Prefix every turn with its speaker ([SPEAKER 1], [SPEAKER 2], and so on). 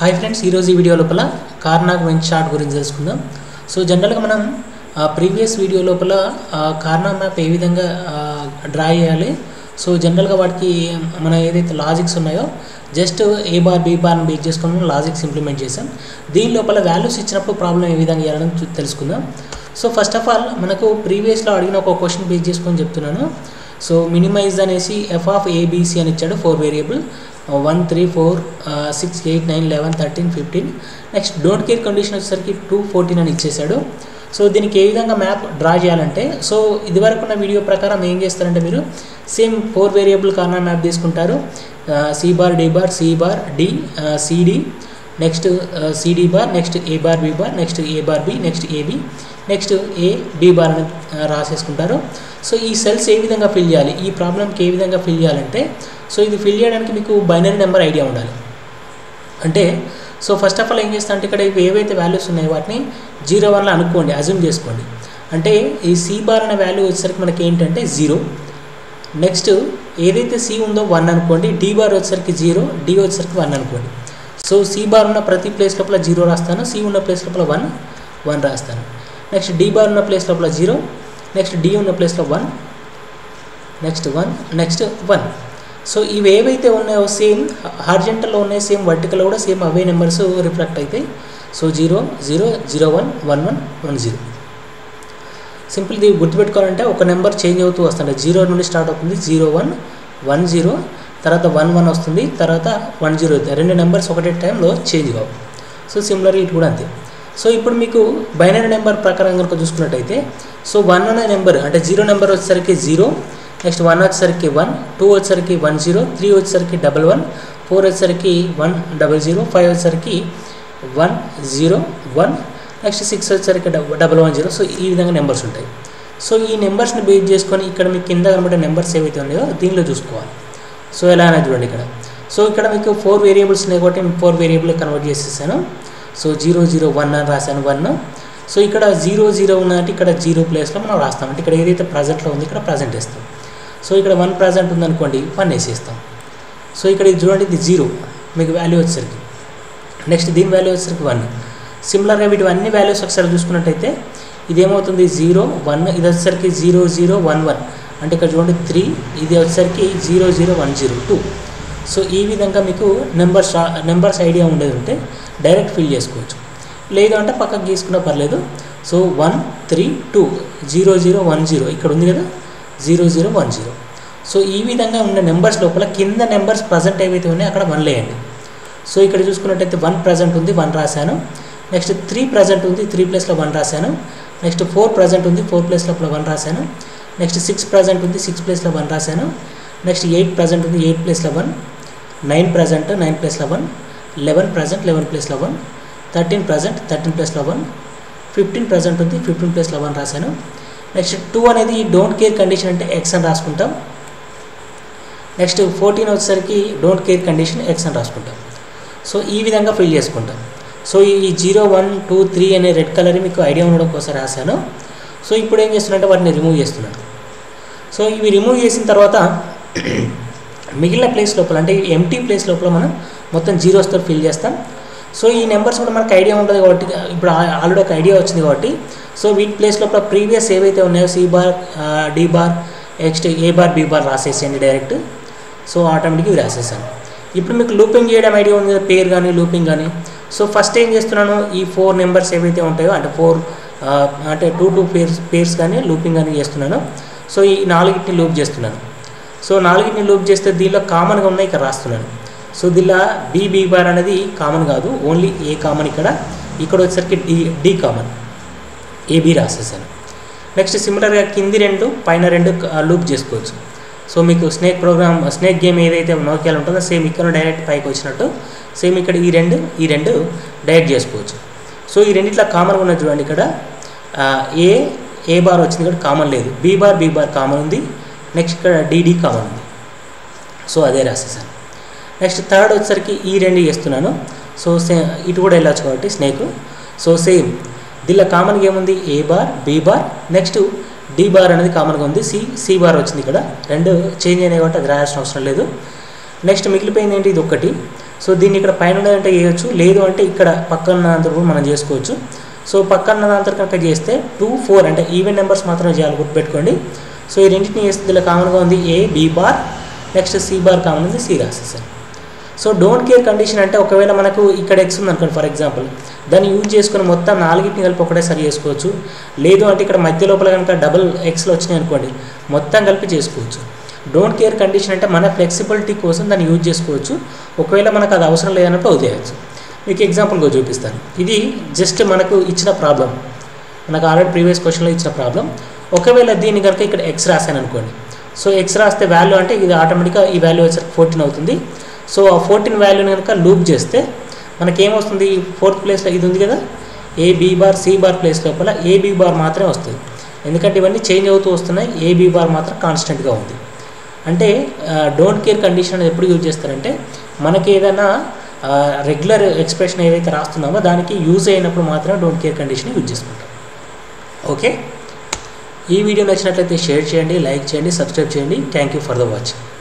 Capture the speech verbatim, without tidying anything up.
[SPEAKER 1] Hi friends, ఈరోజు ఈ video లోపల కార్నాగ్ వెంచ్ చార్ట్ గురించి తెలుసుకుందాం. సో జనరల్గా మనం ప్రీవియస్ వీడియో లోపల కార్నాగ్ మ్యాప్ ఏ విధంగా డ్రా చేయాలి, సో జనరల్గా వాటికి మన ఏదైతే లాజిక్స్ ఉన్నాయో జస్ట్ ఏ బార్ బీ బార్ని బేస్ చేసుకొని మనం లాజిక్స్ ఇంప్లిమెంట్ చేసాం. దీని లోపల వాల్యూస్ ఇచ్చినప్పుడు ప్రాబ్లం ఏ విధంగా చేయాలని తెలుసుకుందాం. సో ఫస్ట్ ఆఫ్ ఆల్ మనకు ప్రీవియస్లో అడిగిన ఒక క్వశ్చన్ బేస్ చేసుకొని చెప్తున్నాను. సో మినిమైజ్ అనేసి ఎఫ్ ఆఫ్ ఏబీసీ అని ఇచ్చాడు, four variable one three four six eight nine eleven thirteen fifteen. Next don't care condition వచ్చేసరికి టూ ఫోర్టీన్ అని ఇచ్చేసాడు. సో దీనికి ఏ విధంగా మ్యాప్ డ్రా చేయాలంటే, సో ఇదివరకు ఉన్న వీడియో ప్రకారం ఏం చేస్తారంటే మీరు same four variable Karnaugh map తీసుకుంటారు. C bar D bar C bar D CD, next CD bar, next A bar B bar, next A bar B, next AB, next A B bar అని రాసేసుకుంటారు. So ఈ cells ఏ విధంగా fill చేయాలి, ఈ ప్రాబ్లంకి ఏ విధంగా fill చేయాలంటే, సో ఇది ఫిల్ చేయడానికి మీకు బైనరీ నెంబర్ ఐడియా ఉండాలి. అంటే సో ఫస్ట్ ఆఫ్ ఆల్ ఏం చేస్తా అంటే ఇక్కడ ఇవి ఏవైతే వాల్యూస్ ఉన్నాయో వాటిని జీరో వన్లో అనుకోండి, అజ్యూమ్ చేసుకోండి. అంటే ఈ సి బార్ అనే వాల్యూ వచ్చేసరికి మనకి ఏంటంటే జీరో. నెక్స్ట్ ఏదైతే సి ఉందో వన్ అనుకోండి, డి బార్ వచ్చేసరికి జీరో, డి వచ్చేసరికి వన్ అనుకోండి. సో సి బార్ ఉన్న ప్రతి ప్లేస్ లోపల జీరో రాస్తాను, సి ఉన్న ప్లేస్ లోపల వన్ వన్ రాస్తాను. నెక్స్ట్ డి బార్ ఉన్న ప్లేస్ లోపల జీరో, నెక్స్ట్ డి ఉన్న ప్లేస్లో one, next one, next one. So ఇవి ఏవైతే ఉన్నాయో సేమ్ హార్జెంటల్లో ఉన్నాయి, సేమ్ వర్టికల్లో కూడా సేమ్ అవే నెంబర్స్ రిఫ్లెక్ట్ అవుతాయి. So zero zero zero one one one one zero. Simple ఇది గుర్తుపెట్టుకోవాలంటే ఒక నెంబర్ చేంజ్ అవుతూ వస్తుంది. జీరో నుండి స్టార్ట్ అవుతుంది, జీరో వన్ వన్ జీరో, తర్వాత వన్ వన్ వస్తుంది, తర్వాత వన్ జీరో అవుతుంది. రెండు నెంబర్స్ ఒకటే టైంలో చేంజ్ కావు. సో సిమిలర్ ఇటు కూడా అంతే. సో ఇప్పుడు మీకు బైనరీ నెంబర్ ప్రకారం కనుక చూసుకున్నట్టయితే, సో వన్ అనే నెంబర్ అంటే జీరో నెంబర్ వచ్చేసరికి జీరో, నెక్స్ట్ వన్ వచ్చేసరికి వన్, టూ వచ్చేసరికి వన్ జీరో, త్రీ వచ్చేసరికి డబల్ వన్, ఫోర్ వచ్చేసరికి వన్ డబల్ జీరో, ఫైవ్ వచ్చేసరికి one zero one, next six వచ్చేసరికి డబల్ వన్ జీరో. సో ఈ విధంగా నెంబర్స్ ఉంటాయి. సో ఈ నెంబర్స్ని బేస్ చేసుకొని ఇక్కడ మీకు కింద కనబడే నెంబర్స్ ఏవైతే ఉన్నాయో దీనిలో చూసుకోవాలి. సో ఎలా అనేది చూడండి ఇక్కడ. సో ఇక్కడ మీకు ఫోర్ వేరియబుల్స్ ఉన్నాయి కాబట్టి నేను ఫోర్ వేరియబుల్ కన్వర్ట్ చేసేసాను. సో జీరో జీరో వన్ అని రాశాను, వన్. సో ఇక్కడ జీరో జీరో ఉన్నట్టు ఇక్కడ జీరో ప్లేస్లో మనం రాస్తాం. అంటే ఇక్కడ ఏదైతే ప్రజెంట్లో ఉంది ఇక్కడ ప్రజెంట్ వేస్తాం. సో ఇక్కడ వన్ ప్రజెంట్ ఉందనుకోండి, వన్ వేసేస్తాం. సో ఇక్కడ ఇది చూడండి, ఇది జీరో మీకు వాల్యూ వచ్చేసరికి, నెక్స్ట్ దీని వాల్యూ వచ్చేసరికి వన్. సిమిలర్గా వీటి అన్ని వాల్యూస్ ఒకసారి చూసుకున్నట్టయితే ఇదేమవుతుంది జీరో వన్, ఇది వచ్చేసరికి జీరో జీరో వన్ వన్, అంటే ఇక్కడ చూడండి త్రీ, ఇది వచ్చేసరికి zero zero one zero two. So ఈ విధంగా మీకు నెంబర్స్ నెంబర్స్ ఐడియా ఉండేది ఉంటే డైరెక్ట్ ఫిల్ చేసుకోవచ్చు, లేదు అంటే పక్కకు గీసుకున్నా పర్లేదు. So one three two zero zero one zero ఇక్కడ ఉంది కదా, zero zero one zero. So ఈ విధంగా ఉన్న నెంబర్స్ లోపల కింద నెంబర్స్ ప్రజెంట్ ఏవైతే ఉన్నాయో అక్కడ వన్ లేయండి. సో ఇక్కడ చూసుకున్నట్టయితే వన్ ప్రజెంట్ ఉంది, వన్ రాశాను. నెక్స్ట్ త్రీ ప్రజెంట్ ఉంది, త్రీ ప్లేస్లో వన్ రాశాను. నెక్స్ట్ ఫోర్ ప్రజెంట్ ఉంది, ఫోర్ ప్లేస్ లోపల వన్ రాశాను. నెక్స్ట్ సిక్స్ ప్రజెంట్ ఉంది, సిక్స్ ప్లేస్లో వన్ రాశాను. నెక్స్ట్ ఎయిట్ ప్రజెంట్ ఉంది, ఎయిట్ ప్లేస్లో వన్. నైన్ ప్రజెంట్, నైన్ ప్లేస్లో వన్. లెవెన్ ప్రజెంట్, లెవెన్ ప్లేస్లో వన్. థర్టీన్ ప్రజెంట్, థర్టీన్ ప్లేస్లో వన్. ఫిఫ్టీన్ ప్రజెంట్ ఉంది, ఫిఫ్టీన్ ప్లేస్లో వన్ రాశాను. నెక్స్ట్ టూ అనేది డోంట్ కేర్ కండిషన్ అంటే ఎక్స్ అని రాసుకుంటాం. నెక్స్ట్ ఫోర్టీన్ వచ్చేసరికి డోంట్ కేర్ కండిషన్ ఎక్స్ అని రాసుకుంటాం. సో ఈ విధంగా ఫిల్ చేసుకుంటాం. సో ఈ జీరో వన్ టూ త్రీ అనే రెడ్ కలర్ మీకు ఐడియా ఉండడం కోసం రాశాను. సో ఇప్పుడు ఏం చేస్తున్నట్టే వాటిని రిమూవ్ చేస్తున్నాను. సో ఇవి రిమూవ్ చేసిన తర్వాత మిగిలిన ప్లేస్ లోపల అంటే ఎంటీ ప్లేస్ లోపల మనం మొత్తం జీరోస్తో ఫిల్ చేస్తాం. సో ఈ నెంబర్స్ కూడా మనకు ఐడియా ఉంటుంది కాబట్టి, ఇప్పుడు ఆల్రెడీ ఒక ఐడియా వచ్చింది కాబట్టి, సో వీటి ప్లేస్ లోపల ప్రీవియస్ ఏవైతే ఉన్నాయో C bar D bar next A bar B bar రాసేసేయండి డైరెక్ట్. సో ఆటోమేటిక్గా ఇవి రాసేసాను. ఇప్పుడు మీకు లూపింగ్ చేయడం ఐడియా ఉంది కదా, పేర్ కానీ లూపింగ్ కానీ. సో ఫస్ట్ ఏం చేస్తున్నాను, ఈ ఫోర్ నెంబర్స్ ఏవైతే ఉంటాయో అంటే ఫోర్ అంటే టూ టూ పేర్స్ పేర్స్ కానీ లూపింగ్ కానీ చేస్తున్నాను. సో ఈ నాలుగిటిని లూప్ చేస్తున్నాను. సో నాలుగిటిని లూప్ చేస్తే దీనిలో కామన్గా ఉన్నాయి ఇక్కడ రాస్తున్నాను. సో దీనిలో బి బి బార్ అనేది కామన్ కాదు, ఓన్లీ ఏ కామన్ ఇక్కడ. ఇక్కడ వచ్చేసరికి డి డి కామన్, ఏబి రాసేసాను. నెక్స్ట్ సిమిలర్గా కింది రెండు పైన రెండు లూప్ చేసుకోవచ్చు. సో మీకు స్నేక్ ప్రోగ్రామ్ స్నేక్ గేమ్ ఏదైతే నోకియాలో ఉంటుందో సేమ్ ఇక్కడ డైరెక్ట్ పైకి వచ్చినట్టు సేమ్ ఇక్కడ ఈ రెండు ఈ రెండు డైరెక్ట్ చేసుకోవచ్చు. సో ఈ రెండిట్లా కామన్గా ఉన్నది చూడండి, ఇక్కడ ఏ ఏ బార్ వచ్చింది ఇక్కడ కామన్ లేదు, B bar B bar common ఉంది, నెక్స్ట్ ఇక్కడ డిడి కామన్ ఉంది. సో అదే రాసేసాను. నెక్స్ట్ థర్డ్ వచ్చేసరికి ఈ రెండు చేస్తున్నాను. సో సే ఇటు కూడా వెళ్ళచ్చు కాబట్టి స్నేక్. సో సేమ్ దీనిలో కామన్గా ఏముంది, A bar B bar, next D bar అనేది కామన్గా ఉంది, సి సి బార్ వచ్చింది ఇక్కడ. రెండు చేంజ్ అయినాయి కాబట్టి అది రాయాల్సిన అవసరం లేదు. నెక్స్ట్ మిగిలిపోయింది ఏంటి, ఇది ఒకటి. సో దీన్ని ఇక్కడ పైన ఉన్నదంటే చేయొచ్చు, లేదు అంటే ఇక్కడ పక్కన దాంతో కూడా మనం చేసుకోవచ్చు. సో పక్కన దాంతో కనుక చేస్తే టూ ఫోర్ అంటే ఈవెన్ నెంబర్స్ మాత్రమే చేయాలి, గుర్తుపెట్టుకోండి. సో ఈ రెండింటిని చేస్తే ఇలా కామన్గా ఉంది A B bar, next C bar common ఉంది, సి రాసేసాను. సో డోంట్ కేర్ కండిషన్ అంటే ఒకవేళ మనకు ఇక్కడ ఎక్స్ ఉంది అనుకోండి ఫర్ ఎగ్జాంపుల్, దాన్ని యూజ్ చేసుకుని మొత్తం నాలుగింటిని కలిపి ఒకటే సరి చేసుకోవచ్చు. లేదు అంటే ఇక్కడ మధ్య లోపల కనుక డబుల్ ఎక్స్లో వచ్చినాయి అనుకోండి, మొత్తం కలిపి చేసుకోవచ్చు. డోంట్ కేర్ కండిషన్ అంటే మన ఫ్లెక్సిబిలిటీ కోసం దాన్ని యూజ్ చేసుకోవచ్చు. ఒకవేళ మనకు అది అవసరం లేదన్నప్పుడు వదిలేయచ్చు. మీకు ఎగ్జాంపుల్గా చూపిస్తాను. ఇది జస్ట్ మనకు ఇచ్చిన ప్రాబ్లం, మనకు ఆల్రెడీ ప్రీవియస్ క్వశ్చన్లో ఇచ్చిన ప్రాబ్లం. ఒకవేళ దీన్ని కనుక ఇక్కడ ఎక్స్ రాశాను అనుకోండి, సో ఎక్స్ రాస్తే వాల్యూ అంటే ఇది ఆటోమేటిక్గా ఈ వాల్యూ వచ్చేసరికి ఫోర్టీన్ అవుతుంది. సో ఆ ఫోర్టీన్ వాల్యూని కనుక లూప్ చేస్తే మనకేమొస్తుంది, ఫోర్త్ ప్లేస్లో ఇది ఉంది కదా, A B bar C bar place లోపల ఏ బీ బార్ మాత్రమే వస్తుంది. ఎందుకంటే ఇవన్నీ చేంజ్ అవుతూ వస్తున్నాయి, ఏ బీ బార్ మాత్రం కాన్స్టెంట్గా ఉంది. అంటే డోంట్ కేర్ కండిషన్ అనేది ఎప్పుడు యూజ్ చేస్తారంటే మనకి ఏదైనా రెగ్యులర్ ఎక్స్ప్రెషన్ ఏదైతే రాస్తున్నామో దానికి యూజ్ అయినప్పుడు మాత్రమే డోంట్ కేర్ కండిషన్ యూజ్ చేసుకుంటాం. ఓకే, ఈ వీడియో నచ్చినట్లయితే షేర్ చేయండి, లైక్ చేయండి, సబ్స్క్రైబ్ చేయండి. Thank you for the watching.